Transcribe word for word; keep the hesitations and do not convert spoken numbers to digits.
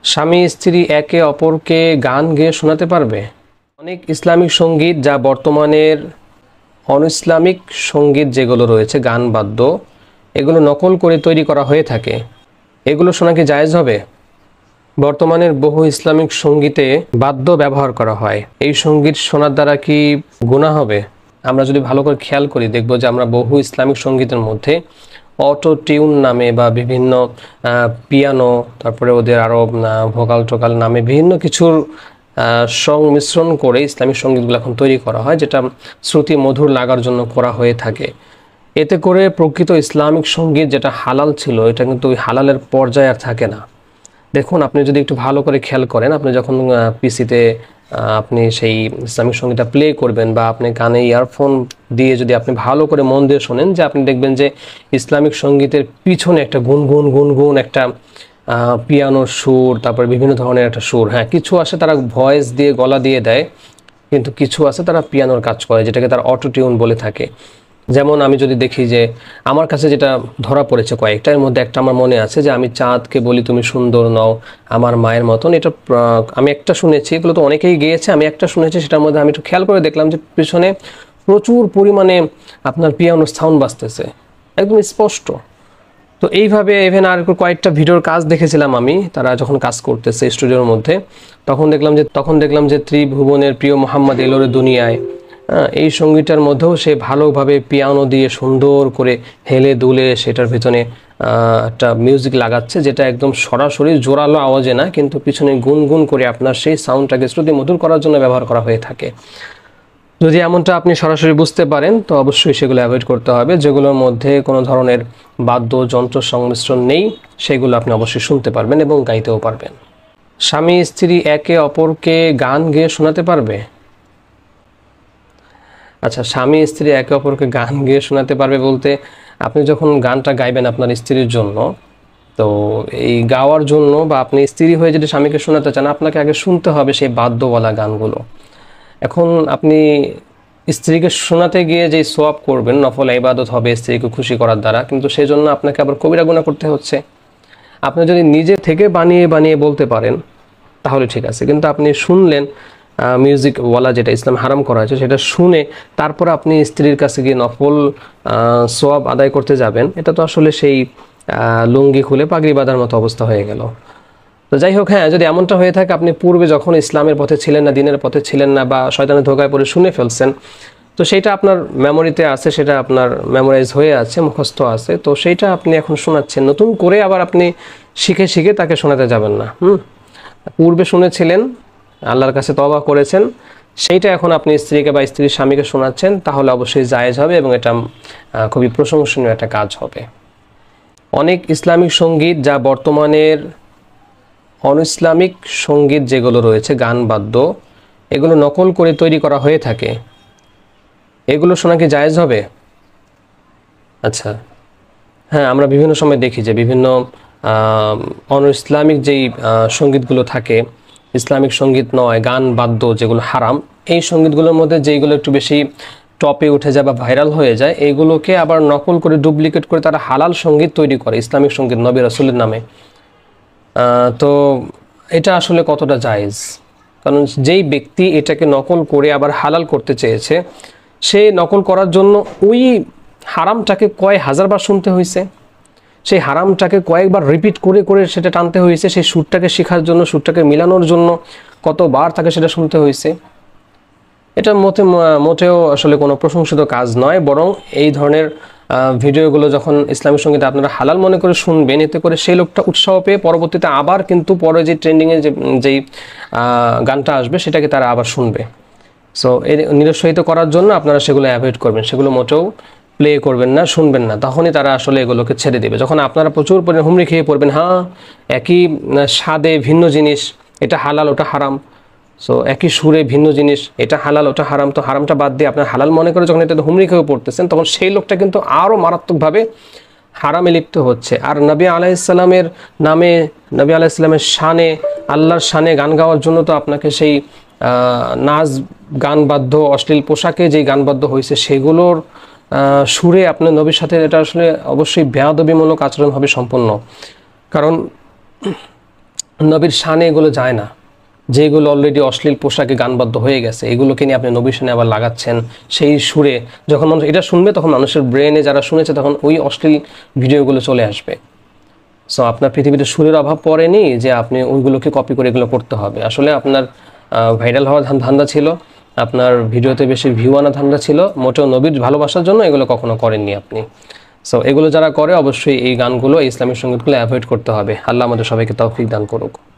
স্বামী স্ত্রী একে অপরকে গান গেয়ে শোনাতে পারবে। অনেক ইসলামিক সঙ্গীত যা বর্তমানের অনইসলামিক সঙ্গীত যেগুলো রয়েছে গান বাদ্য, এগুলো নকল করে তৈরি করা হয়ে থাকে। এগুলো শোনা কি জায়েজ হবে? বর্তমানের বহু ইসলামিক সঙ্গীতে বাদ্য ব্যবহার করা হয়, এই সঙ্গীত শোনার দ্বারা কি গুনাহ হবে? আমরা যদি ভালো করে খেয়াল করি দেখব যে আমরা বহু ইসলামিক সঙ্গীতের মধ্যে অটো টিউন নামে বা বিভিন্ন পিয়ানো, তারপরে ওদের আরও ভোকাল টোকাল নামে বিভিন্ন কিছুর সংমিশ্রণ করে ইসলামিক সঙ্গীতগুলো এখন তৈরি করা হয়, যেটা শ্রুতি মধুর লাগার জন্য করা হয়ে থাকে। এতে করে প্রকৃত ইসলামিক সঙ্গীত যেটা হালাল ছিল, এটা কিন্তু ওই হালালের পর্যায়ে আর থাকে না। দেখুন, আপনি যদি একটু ভালো করে খেয়াল করেন, আপনি যখন পিসিতে আপনি সেই ইসলামিক সঙ্গীতটা প্লে করবেন বা আপনি কানে ইয়ারফোন দিয়ে যদি আপনি ভালো করে মন দিয়ে শোনেন, যে আপনি দেখবেন যে ইসলামিক সঙ্গীতের পিছনে একটা গুনগুন গুনগুন একটা পিয়ানোর সুর, তারপরে বিভিন্ন ধরনের একটা সুর, হ্যাঁ কিছু আছে তারা ভয়েস দিয়ে গলা দিয়ে দেয়, কিন্তু কিছু আছে তারা পিয়ানোর কাজ করে, যেটাকে তারা অটো টিউন বলে থাকে। যেমন আমি যদি দেখি যে আমার কাছে যেটা ধরা পড়েছে কয়েকটা, এর মধ্যে একটা আমার মনে আছে যে আমি চাঁদকে বলি তুমি সুন্দর নও আমার মায়ের মতন, এটা আমি একটা শুনেছি, এগুলো তো অনেকেই গেয়েছে, আমি একটা শুনেছি, সেটার মধ্যে আমি একটু খেয়াল করে দেখলাম যে পিছনে প্রচুর পরিমাণে আপনার পিয়ানোর সাউন্ড বাজতেছে একদম স্পষ্ট। তো এইভাবে ইভেন আর কয়েকটা ভিডিওর কাজ দেখেছিলাম আমি, তারা যখন কাজ করতেছে স্টুডিওর মধ্যে, তখন দেখলাম যে তখন দেখলাম যে ত্রিভুবনের প্রিয় মোহাম্মদ এলোরে দুনিয়ায়, এই সঙ্গীতটার মধ্যেও সে ভালোভাবে পিয়ানো দিয়ে সুন্দর করে হেলে দুলে সেটার ভিতরে একটা মিউজিক লাগাচ্ছে, যেটা একদম সরাসরি জোরালো আওয়াজে না, কিন্তু পিছনে গুনগুন করে আপনার সেই সাউন্ডটাকে শ্রুতি মধুর করার জন্য ব্যবহার করা হয়ে থাকে। যদি এমনটা আপনি সরাসরি বুঝতে পারেন তো অবশ্যই সেগুলো অ্যাভয়েড করতে হবে। যেগুলোর মধ্যে কোনো ধরনের বাদ্যযন্ত্র সংমিশ্রণ নেই সেগুলো আপনি অবশ্যই শুনতে পারবেন এবং গাইতেও পারবেন। স্বামী স্ত্রী একে অপরকে গান গেয়ে শোনাতে পারবে। আচ্ছা, স্বামী স্ত্রী একে অপরকে গান গেয়ে শোনাতে পারবে বলতে, আপনি যখন গানটা গাইবেন আপনার স্ত্রীর জন্য, তো এই গাওয়ার জন্য বা আপনি স্ত্রী হয়ে যদি স্বামীকে শোনাতে চান, আপনাকে আগে শুনতে হবে সেই বাদ্যওয়ালা গানগুলো। এখন আপনি স্ত্রীকে শোনাতে গিয়ে যেই সোয়াব করবেন, নফল ইবাদত হবে স্ত্রীকে খুশি করার দ্বারা, কিন্তু সেই জন্য আপনাকে আবার কবিরা গুনাহ করতে হচ্ছে। আপনি যদি নিজে থেকে বানিয়ে বানিয়ে বলতে পারেন তাহলে ঠিক আছে, কিন্তু আপনি শুনলেন মিউজিকওয়ালা, যেটা ইসলাম হারাম করা হয়েছে, সেটা শুনে তারপর আপনি স্ত্রীর কাছে গিয়ে নফল সোয়াব আদায় করতে যাবেন, এটা তো আসলে সেই লুঙ্গি খুলে পাগড়ি বাঁধার মতো অবস্থা হয়ে গেল। তো যাই হোক, হ্যাঁ যদি এমনটা হয়ে থাকে, আপনি পূর্বে যখন ইসলামের পথে ছিলেন না, দিনের পথে ছিলেন না, বা শয়তানের ধোঁকায় পড়ে শুনে ফেলছেন, তো সেইটা আপনার মেমোরিতে আছে, সেটা আপনার মেমোরাইজ হয়ে আছে, মুখস্থ আছে, তো সেইটা আপনি এখন শোনাচ্ছেন। নতুন করে আবার আপনি শিখে শিখে তাকে শোনাতে যাবেন না। হুম পূর্বে শুনেছিলেন, আল্লাহর কাছে তওবা করেছেন, সেইটা এখন আপনি স্ত্রীকে বা স্ত্রীর স্বামীকে শোনাচ্ছেন, তাহলে অবশ্যই জায়েজ হবে এবং এটা খুবই প্রশংসনীয় একটা কাজ হবে। অনেক ইসলামিক সঙ্গীত যা বর্তমানের অনইসলামিক সঙ্গীত যেগুলো রয়েছে গান বাদ্য, এগুলো নকল করে তৈরি করা হয়ে থাকে। এগুলো শোনা কি জায়েজ হবে? আচ্ছা, হ্যাঁ আমরা বিভিন্ন সময় দেখি যে বিভিন্ন অনইসলামিক যেই সঙ্গীতগুলো থাকে, ইসলামিক সঙ্গীত নয়, গান বাদ্য যেগুলো হারাম, এই সঙ্গীতগুলোর মধ্যে যেইগুলো একটু বেশি টপে উঠে যায় বা ভাইরাল হয়ে যায়, এইগুলোকে আবার নকল করে ডুপ্লিকেট করে তারা হালাল সঙ্গীত তৈরি করে, ইসলামিক সঙ্গীত নবী রাসূলের নামে। তো এটা আসলে কতটা জায়েজ? কারণ যেই ব্যক্তি এটাকে নকল করে আবার হালাল করতে চেয়েছে, সে নকল করার জন্য ওই হারামটাকে কয় হাজারবার শুনতে হয়েছে, সেই হারামটাকে কয়েকবার রিপিট করে করে সেটা টানতে হয়েছে, সেই সুরটাকে শেখার জন্য, সুরটাকে মিলানোর জন্য কতবার তাকে সেটা শুনতে হয়েছে। এটা মোটে মোটেও আসলে কোনো প্রশংসিত কাজ নয়, বরং এই ধরনের ভিডিওগুলো যখন ইসলামিক সঙ্গীত আপনারা হালাল মনে করে শুনবেন, এতে করে সেই লোকটা উৎসাহ পেয়ে পরবর্তীতে আবার কিন্তু পরে যে ট্রেন্ডিংয়ে যে যেই গানটা আসবে সেটাকে তারা আবার শুনবে। সো এর নিরুৎসাহিত করার জন্য আপনারা সেগুলো অ্যাভয়েড করবেন, সেগুলো মোটেও প্লে করবেন না, শুনবেন না, তখনই তারা আসলে এগুলোকে ছেড়ে দেবে। যখন আপনারা প্রচুর পরিমাণে হুমড়ি খেয়ে পড়বেন, হ্যাঁ একই স্বাদে ভিন্ন জিনিস, এটা হালাল ওটা হারাম, সো একই সুরে ভিন্ন জিনিস, এটা হালাল ওটা হারাম, তো হারামটা বাদ দিয়ে আপনার হালাল মনে করে যখন এটা হুমড়ি খেয়ে পড়তেছেন, তখন সেই লোকটা কিন্তু আরও মারাত্মকভাবে হারামে লিপ্ত হচ্ছে। আর নবী আলাইহিসসালামের নামে, নবী আলাইহিসসালামের শানে, আল্লাহর শানে গান গাওয়ার জন্য তো আপনাকে সেই নাচ গান বাদ্য, অশ্লীল পোশাকে যেই গান বাদ্য হয়েছে সেগুলোর সুরে আপনার নবীর সাথে, এটা আসলে অবশ্যই বেয়াদবিমূলক আচরণ হবে সম্পন্ন। কারণ নবীর শানে এগুলো যায় না, যেগুলো অলরেডি অশ্লীল পোশাকে গানবাদ্য হয়ে গেছে, এগুলোকে নিয়ে আপনি নবীর শানে আবার লাগাচ্ছেন সেই সুরে। যখন মানুষ এটা শুনবে তখন মানুষের ব্রেনে যারা শুনেছে তখন ওই অশ্লীল ভিডিওগুলো চলে আসবে। সো আপনার পৃথিবীতে সুরের অভাব পড়েনি যে আপনি ওইগুলোকে কপি করে এগুলো করতে হবে। আসলে আপনার ভাইরাল হওয়ার ধান্দা ছিল, আপনার ভিডিওতে বেশি ভিউ আনা ধান্দা ছিল, মোটেও নবীর ভালোবাসার জন্য এগুলো কখনো করেননি আপনি। সো এগুলো যারা করে অবশ্যই এই গানগুলো, এই ইসলামিক সঙ্গীতগুলো অ্যাভয়েড করতে হবে। আল্লাহ আমাদের সবাইকে তৌফিক দান করুক।